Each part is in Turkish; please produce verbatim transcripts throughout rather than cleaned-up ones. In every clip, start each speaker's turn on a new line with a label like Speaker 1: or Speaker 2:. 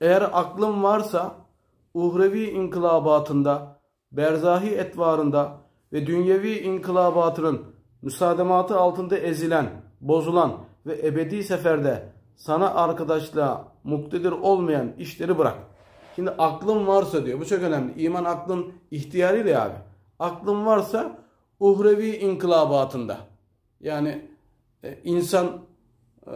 Speaker 1: Eğer aklın varsa uhrevi inkılabatında, berzahi etvarında ve dünyevi inkılabatının müsaadematı altında ezilen, bozulan ve ebedi seferde sana arkadaşlığa muktedir olmayan işleri bırak. Şimdi aklın varsa diyor. Bu çok önemli. İman aklın ihtiyarıyla ya abi. Aklın varsa uhrevi inkılabatında. Yani e, insan e,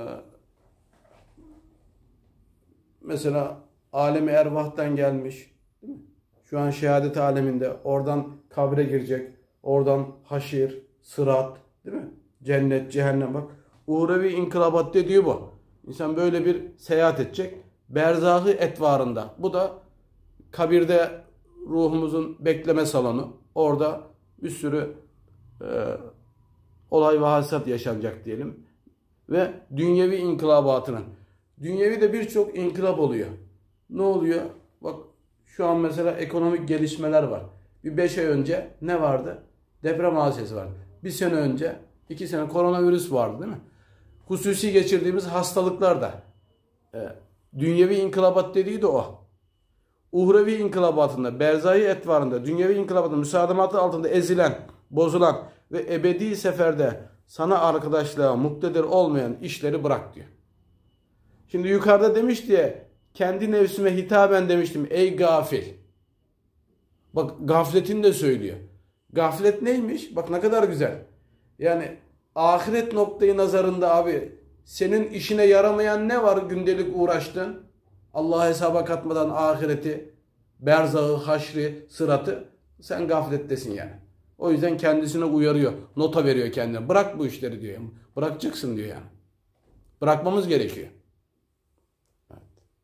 Speaker 1: mesela alemi ervahtan gelmiş. Değil mi? Şu an şehadet aleminde. Oradan kabre girecek. Oradan haşir, sırat, değil mi? Cennet, cehennem bak. Uhrevi inkılabat dediği bu. İnsan böyle bir seyahat edecek. Berzahı etvarında. Bu da kabirde ruhumuzun bekleme salonu. Orada bir sürü e, olay ve hadisat yaşanacak diyelim. Ve dünyevi inkılabatının. Dünyevi de birçok inkılap oluyor. Ne oluyor? Bak şu an mesela ekonomik gelişmeler var. Bir beş ay önce ne vardı? Deprem hadisesi vardı. Bir sene önce, iki sene koronavirüs vardı değil mi? Hususi geçirdiğimiz hastalıklar da. E, dünyevi inkılabat dediği de o. Uhrevi inkılabatında, berzahi etvarında, dünyevi inkılabatında, müsaadematı altında ezilen, bozulan ve ebedi seferde sana arkadaşlığa muktedir olmayan işleri bırak diyor. Şimdi yukarıda demiş diye kendi nefsime hitaben demiştim ey gafil. Bak gafletini de söylüyor. Gaflet neymiş? Bak ne kadar güzel. Yani ahiret noktayı nazarında abi senin işine yaramayan ne var gündelik uğraştın? Allah'a hesaba katmadan ahireti, berzahı, haşri, sıratı sen gaflettesin yani. O yüzden kendisine uyarıyor. Nota veriyor kendine. Bırak bu işleri diyor. Bırakacaksın diyor yani. Bırakmamız gerekiyor. Evet.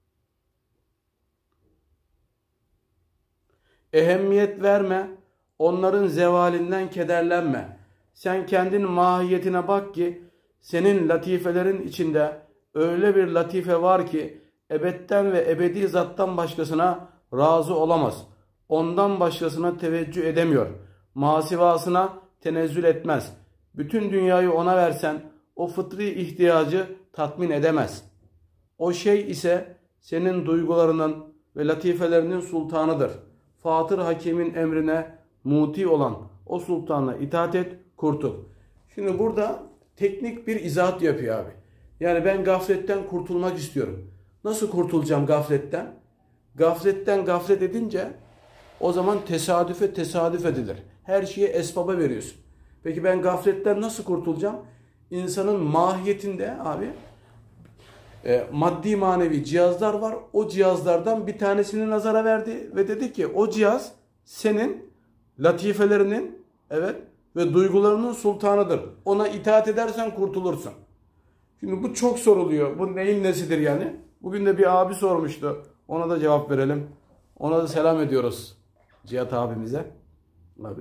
Speaker 1: Ehemmiyet verme. Onların zevalinden kederlenme. Sen kendin mahiyetine bak ki senin latifelerin içinde öyle bir latife var ki ebedden ve ebedi zattan başkasına razı olamaz. Ondan başkasına teveccüh edemiyor. Masivasına tenezzül etmez. Bütün dünyayı ona versen o fıtri ihtiyacı tatmin edemez. O şey ise senin duygularının ve latifelerinin sultanıdır. Fatır Hakim'in emrine muti olan o sultana itaat et, kurtul. Şimdi burada teknik bir izahat yapıyor abi. Yani ben gafletten kurtulmak istiyorum. Nasıl kurtulacağım gafletten? Gafletten gaflet edince o zaman tesadüfe tesadüf edilir. Her şeye esbaba veriyorsun. Peki ben gafletten nasıl kurtulacağım? İnsanın mahiyetinde abi e, maddi manevi cihazlar var. O cihazlardan bir tanesini nazara verdi ve dedi ki o cihaz senin latifelerinin evet ve duygularının sultanıdır. Ona itaat edersen kurtulursun. Şimdi bu çok soruluyor. Bu neyin nesidir yani? Bugün de bir abi sormuştu. Ona da cevap verelim. Ona da selam ediyoruz Cihat abimize. Abi.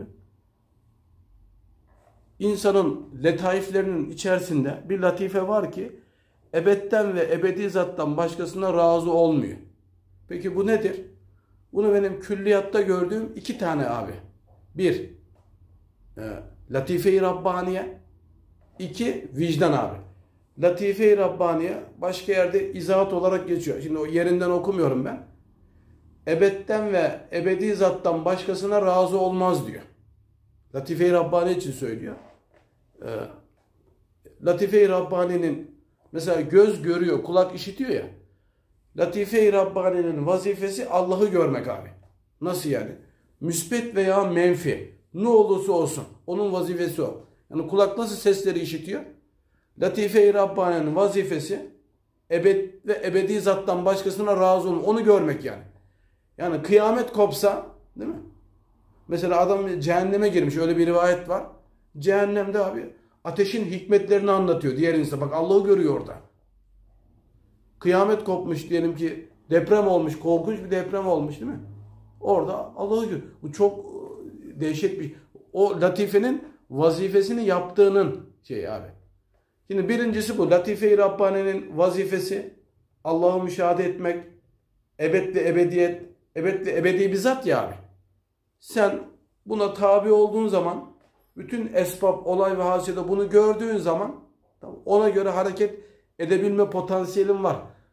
Speaker 1: İnsanın letaiflerinin içerisinde bir latife var ki ebedden ve ebedi zattan başkasına razı olmuyor. Peki bu nedir? Bunu benim külliyatta gördüğüm iki tane abi. Bir, e, latife-i Rabbaniye. İki, vicdan abi. Latife-i Rabbaniye başka yerde izahat olarak geçiyor. Şimdi o yerinden okumuyorum ben. Ebedden ve ebedi zattan başkasına razı olmaz diyor. Latife-i Rabbani için söylüyor. Ee, Latife-i Rabbani'nin mesela göz görüyor, kulak işitiyor ya. Latife-i Rabbani'nin vazifesi Allah'ı görmek abi. Nasıl yani? Müsbet veya menfi. Ne olursa olsun. Onun vazifesi o. Yani kulak nasıl sesleri işitiyor? Latife-i Rabbani'nin vazifesi ebed ve ebedi zattan başkasına razı olmak. Onu görmek yani. Yani kıyamet kopsa değil mi? Mesela adam cehenneme girmiş. Öyle bir rivayet var. Cehennemde abi ateşin hikmetlerini anlatıyor diğer insan. Bak Allah'ı görüyor orada. Kıyamet kopmuş diyelim ki deprem olmuş. Korkunç bir deprem olmuş değil mi? Orada Allah'ı görüyor. Bu çok dehşet bir o latifenin vazifesini yaptığının şeyi abi. Şimdi birincisi bu. Latife-i Rabbani'nin vazifesi Allah'ı müşahede etmek, ebed ve ebediyet, ebed ve ebedi bir zat ya abi. Sen buna tabi olduğun zaman, bütün esbab, olay ve hadisede bunu gördüğün zaman ona göre hareket edebilme potansiyelin var.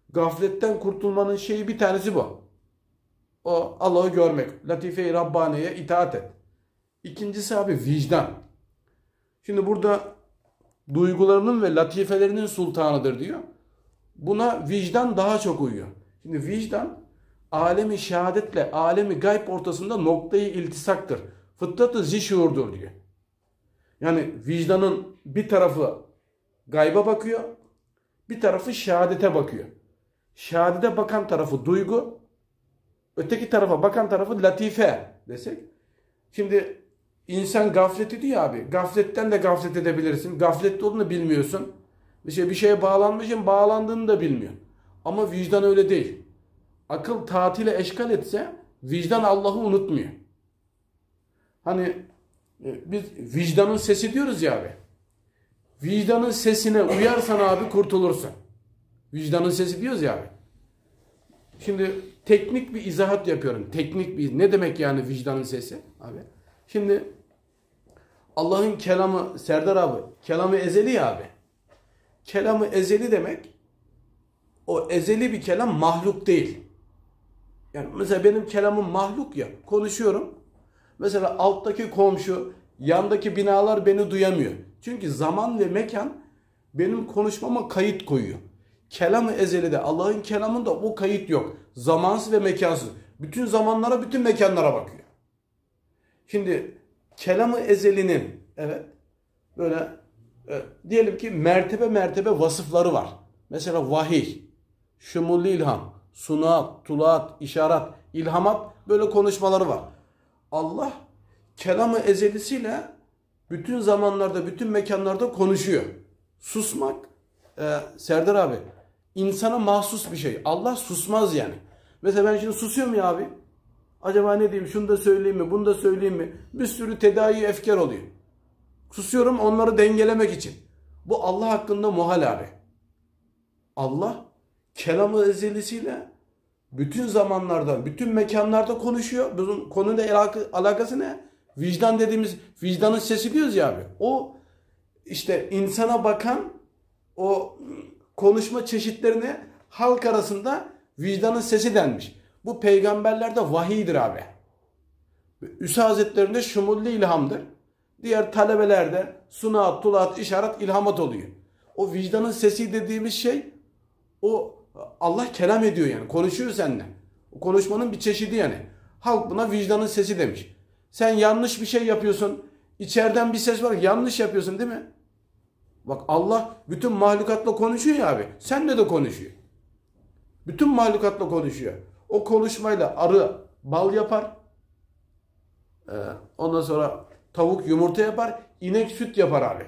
Speaker 1: Gafletten kurtulmanın şeyi bir tanesi bu. O Allah'ı görmek. Latife-i Rabbani'ye itaat et. İkincisi abi vicdan. Şimdi burada duygularının ve latifelerinin sultanıdır diyor. Buna vicdan daha çok uyuyor. Şimdi vicdan alemi şehadetle alemi gayb ortasında noktayı iltisaktır. Fıtratı zişuurdur diyor. Yani vicdanın bir tarafı gayba bakıyor, bir tarafı şehadete bakıyor. Şehadete bakan tarafı duygu, öteki tarafa bakan tarafı latife desek. Şimdi insan gaflet ediyor abi. Gafletten de gaflet edebilirsin. Gafletli olduğunu bilmiyorsun. Bir, şey, bir şeye bağlanmışsın, bağlandığını da bilmiyor. Ama vicdan öyle değil. Akıl tatile eşkal etse vicdan Allah'ı unutmuyor. Hani biz vicdanın sesi diyoruz ya abi. Vicdanın sesine uyarsan abi kurtulursun. Vicdanın sesi diyoruz ya abi. Şimdi teknik bir izahat yapıyorum. Teknik bir, ne demek yani vicdanın sesi abi? Şimdi Allah'ın kelamı, Serdar abi, kelamı ezeli ya abi. Kelamı ezeli demek, o ezeli bir kelam mahluk değil. Yani mesela benim kelamım mahluk ya, konuşuyorum. Mesela alttaki komşu, yandaki binalar beni duyamıyor. Çünkü zaman ve mekan benim konuşmama kayıt koyuyor. Kelam-ı ezelide, Allah'ın kelamında o kayıt yok. Zamansız ve mekansız. Bütün zamanlara, bütün mekanlara bakıyor. Şimdi kelam-ı ezelinin, evet, böyle e, diyelim ki mertebe mertebe vasıfları var. Mesela vahiy, şumul ilham, sunat, tulat, işaret, ilhamat, böyle konuşmaları var. Allah kelam-ı ezelisiyle bütün zamanlarda, bütün mekanlarda konuşuyor. Susmak, e, Serdar abi, insana mahsus bir şey. Allah susmaz yani. Mesela ben şimdi susuyorum ya abi. Acaba ne diyeyim, şunu da söyleyeyim mi, bunu da söyleyeyim mi? Bir sürü tedavi efkar oluyor. Susuyorum onları dengelemek için. Bu Allah hakkında muhal abi. Allah kelam-ı ezelisiyle bütün zamanlarda, bütün mekanlarda konuşuyor. Bunun konuyla alakası ne? Vicdan dediğimiz, vicdanın sesi diyoruz ya abi. O işte insana bakan o konuşma çeşitlerine halk arasında vicdanın sesi denmiş. Bu peygamberlerde vahiydir abi. Üsa Hazretlerinde şumulli ilhamdır. Diğer talebelerde sunat, tulat, işaret, ilhamat oluyor. O vicdanın sesi dediğimiz şey, o Allah kelam ediyor yani. Konuşuyor seninle. O konuşmanın bir çeşidi yani. Halk buna vicdanın sesi demiş. Sen yanlış bir şey yapıyorsun. İçeriden bir ses var. Yanlış yapıyorsun değil mi? Bak Allah bütün mahlukatla konuşuyor ya abi. Seninle de konuşuyor. Bütün mahlukatla konuşuyor. O konuşmayla arı bal yapar. Ee, ondan sonra tavuk yumurta yapar. İnek süt yapar abi.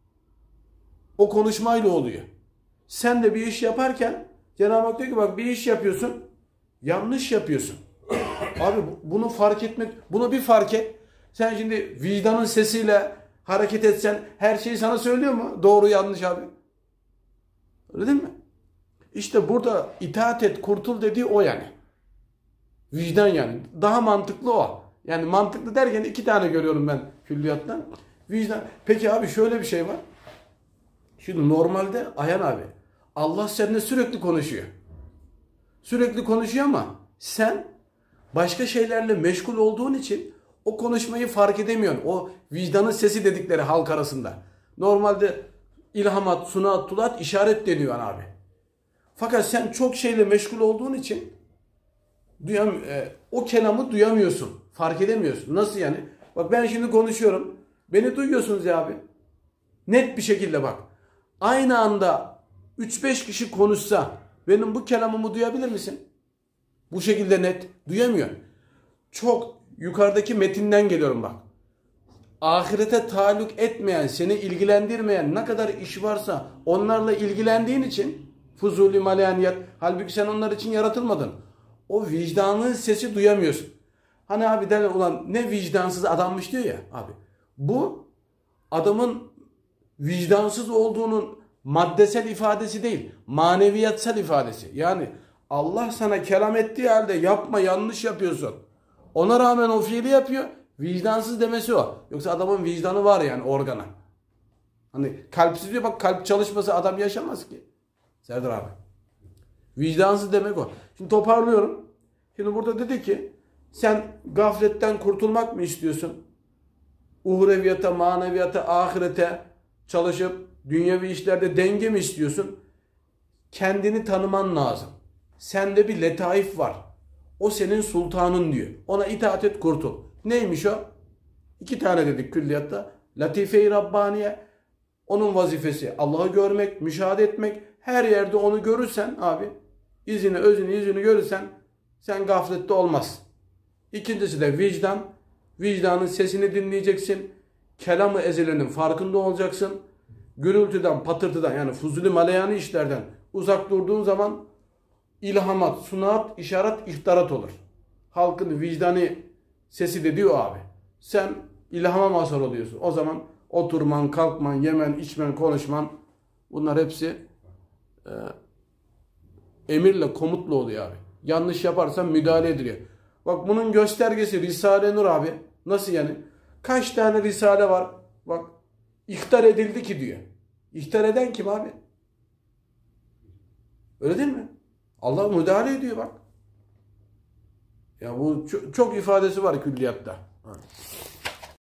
Speaker 1: O konuşmayla oluyor. Sen de bir iş yaparken Cenab-ı Hak diyor ki bak bir iş yapıyorsun. Yanlış yapıyorsun. Abi bunu fark etmek, bunu bir fark et. Sen şimdi vicdanın sesiyle hareket etsen her şeyi sana söylüyor mu? Doğru yanlış abi. Öyle değil mi? İşte burada itaat et, kurtul dediği o yani. Vicdan yani. Daha mantıklı o. Yani mantıklı derken iki tane görüyorum ben külliyattan. Vicdan. Peki abi şöyle bir şey var. Şimdi normalde Ayhan abi, Allah seninle sürekli konuşuyor. Sürekli konuşuyor ama sen başka şeylerle meşgul olduğun için o konuşmayı fark edemiyorsun. O vicdanın sesi dedikleri halk arasında. Normalde ilhamat, sunat, tulat, işaret deniyor abi. Fakat sen çok şeyle meşgul olduğun için duyam, e, o kelamı duyamıyorsun. Fark edemiyorsun. Nasıl yani? Bak ben şimdi konuşuyorum. Beni duyuyorsunuz ya abi. Net bir şekilde bak. Aynı anda üç beş kişi konuşsa benim bu kelamımı duyabilir misin? Bu şekilde net. Duyamıyor. Çok yukarıdaki metinden geliyorum bak. Ahirete taluk etmeyen, seni ilgilendirmeyen ne kadar iş varsa onlarla ilgilendiğin için fuzuli malaniyat, halbuki sen onlar için yaratılmadın. O vicdanın sesi duyamıyorsun. Hani abi derler ulan ne vicdansız adammış diyor ya abi. Bu adamın vicdansız olduğunun maddesel ifadesi değil, maneviyatsal ifadesi. Yani Allah sana kelam ettiği halde yapma, yanlış yapıyorsun. Ona rağmen o fiili yapıyor. Vicdansız demesi o. Yoksa adamın vicdanı var yani organa. Hani kalpsiz diyor bak, kalp çalışması adam yaşamaz ki. Serdar abi. Vicdansız demek o. Şimdi toparlıyorum. Şimdi burada dedi ki sen gafletten kurtulmak mı istiyorsun? Uhreviyata, maneviyata, ahirete çalışıp dünyevi işlerde denge mi istiyorsun? Kendini tanıman lazım. Sende bir letaif var. O senin sultanın diyor. Ona itaat et, kurtul. Neymiş o? İki tane dedik külliyatta. Latife-i Rabbaniye. Onun vazifesi Allah'ı görmek, müşahede etmek. Her yerde onu görürsen abi, izini, özünü, yüzünü görürsen sen gaflette olmazsın. İkincisi de vicdan. Vicdanın sesini dinleyeceksin. Kelam-ı ezilenin farkında olacaksın. Gürültüden, patırtıdan yani fuzuli maleyani işlerden uzak durduğun zaman ilhamat, sunat, işaret, ihtarat olur. Halkın vicdani sesi de diyor abi. Sen ilhama mazhar oluyorsun. O zaman oturman, kalkman, yemen, içmen, konuşman bunlar hepsi e, emirle, komutla oluyor abi. Yanlış yaparsan müdahale ediliyor. Bak bunun göstergesi Risale-i Nur abi. Nasıl yani? Kaç tane risale var? Bak ihtar edildi ki diyor. İhtar eden kim abi? Öyle değil mi? Allah müdahale ediyor bak. Ya bu çok, çok ifadesi var külliyatta. Evet.